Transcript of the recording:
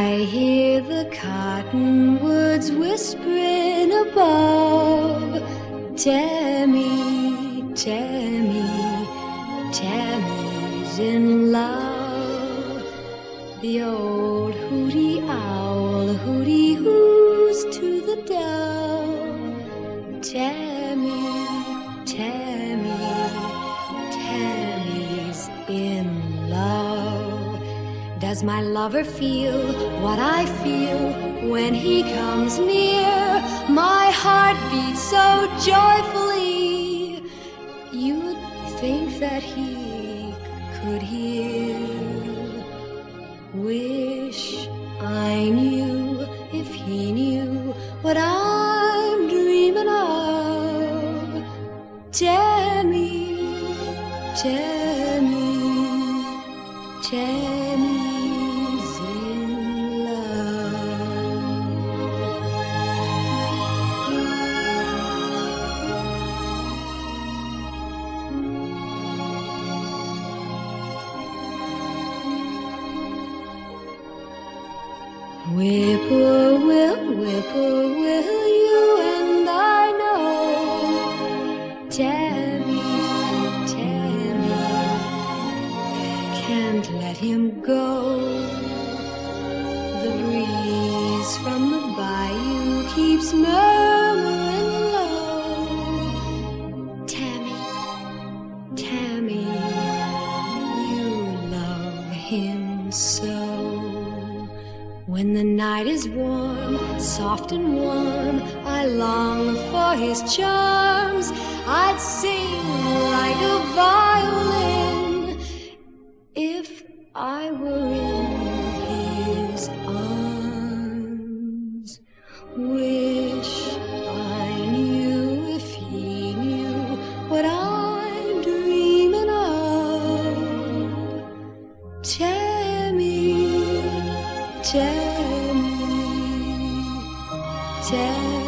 I hear the cottonwoods whispering above. Tammy, Tammy, Tammy's in love. The old hooty owl hooty hoos to the dove. Tammy, Tammy, Tammy's in love. Does my lover feel what I feel when he comes near? My heart beats so joyfully, you'd think that he could hear. Wish I knew if he knew what I'm dreaming of. Tammy, Tammy, Tammy's in love. Whippoorwill, whippoorwill, you and I know. Tammy, Tammy, can't let him go. The breeze from the bayou keeps murmuring low. Tammy, Tammy, you love him so. When the night is warm, soft and warm, I long for his charms. I'd sing like a violin if I were in his arms. Wish I knew if he knew what I'm dreaming of. Tammy, Tammy, Tammy.